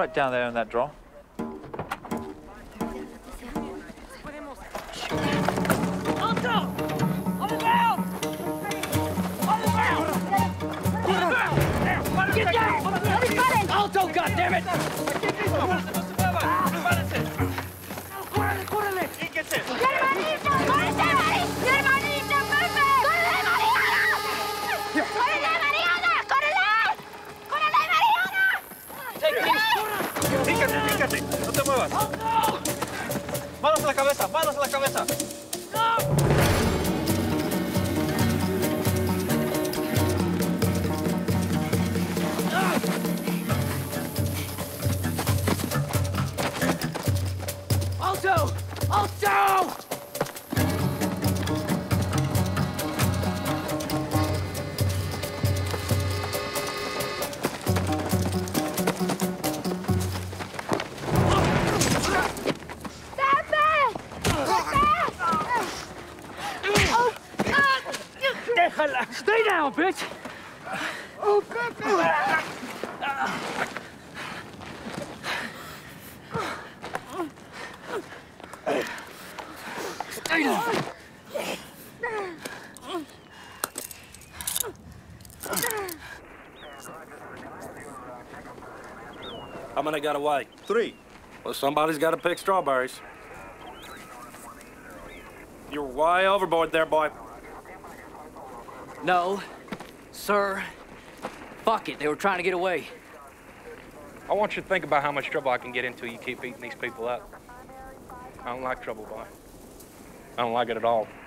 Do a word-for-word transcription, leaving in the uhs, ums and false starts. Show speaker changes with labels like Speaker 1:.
Speaker 1: Right down there in that drawer.
Speaker 2: Alto! On the ground! On the ground! Get down! Alto, goddammit! ¡Córrele, córrele! ¡Hermanito, corte! ¡Hermanito, corte! ¡Córrele, Mariana! ¡Córrele, Mariana! ¡Córrele! ¡Córrele, Mariana!
Speaker 1: ¡Fíjate, fíjate! ¡No te muevas! ¡Manos a la cabeza! ¡Manos a la cabeza!
Speaker 2: Alto! Alto! Déjala! Stay down, bitch! Oh, Pepe! Stay down!
Speaker 3: How many got away?
Speaker 1: Three.
Speaker 3: Well, somebody's got to pick strawberries. You're way overboard there, boy.
Speaker 4: No, sir. Fuck it, they were trying to get away.
Speaker 5: I want you to think about how much trouble I can get into you keep beating these people up. I don't like trouble, boy. I don't like it at all.